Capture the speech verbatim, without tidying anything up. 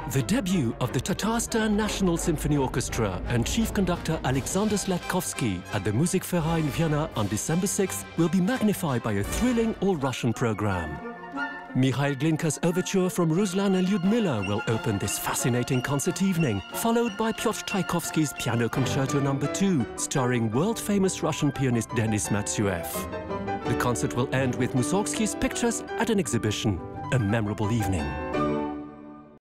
The debut of the Tatarstan National Symphony Orchestra and chief conductor Alexander Slatkovsky at the Musikverein Vienna on December sixth will be magnified by a thrilling all-Russian program. Mikhail Glinka's overture from Ruslan and Lyudmila will open this fascinating concert evening, followed by Pyotr Tchaikovsky's Piano Concerto number two, starring world-famous Russian pianist Denis Matsuev. The concert will end with Mussorgsky's Pictures at an Exhibition, a memorable evening.